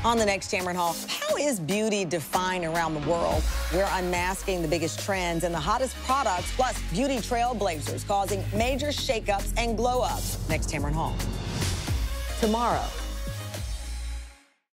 On the next Tamron Hall, how is beauty defined around the world? We're unmasking the biggest trends and the hottest products, plus beauty trailblazers causing major shakeups and glow-ups. Next Tamron Hall. Tomorrow.